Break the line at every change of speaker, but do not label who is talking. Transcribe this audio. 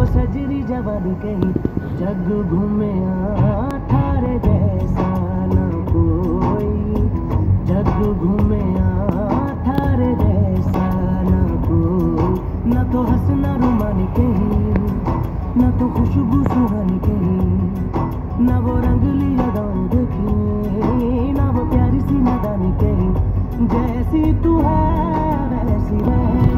सजरी जवानी कहीं जग घूमे थारे जैसा न कोई, जग घूमे थारे जैसा न कोई। न तो हंसना रुमानी कहीं, न तो खुशबू सुहानी कहीं, न वो रंगली लगाऊं देखी, न वो प्यारी सी नादानी कहीं। जैसी तू है वैसी रह